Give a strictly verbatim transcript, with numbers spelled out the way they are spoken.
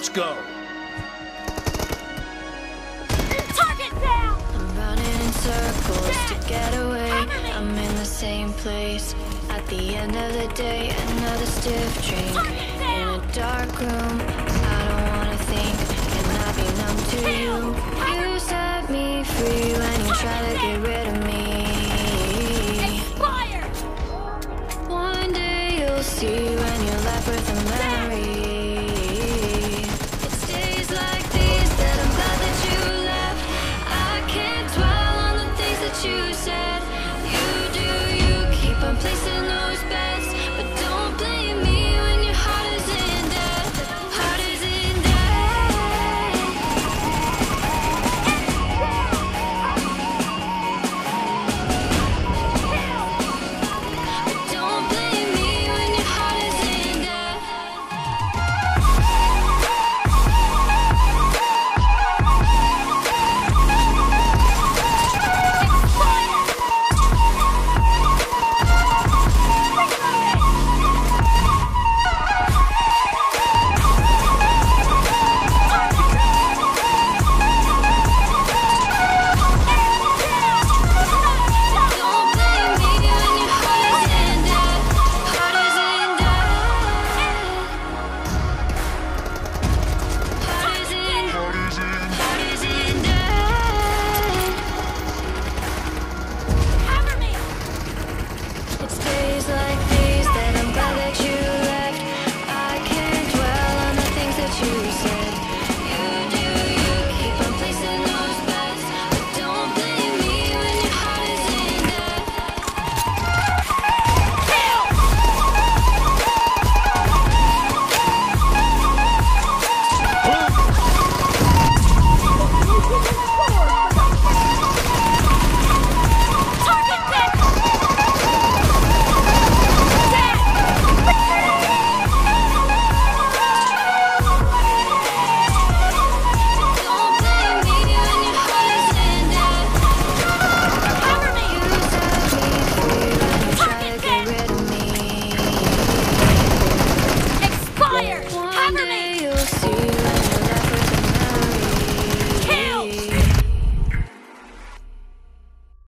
Let's go. Target down! I'm running in circles to get away. I'm in the same place. At the end of the day, another stiff drink. In a dark room, I don't wanna think. Can I be numb to you? You set me free when you try to get rid of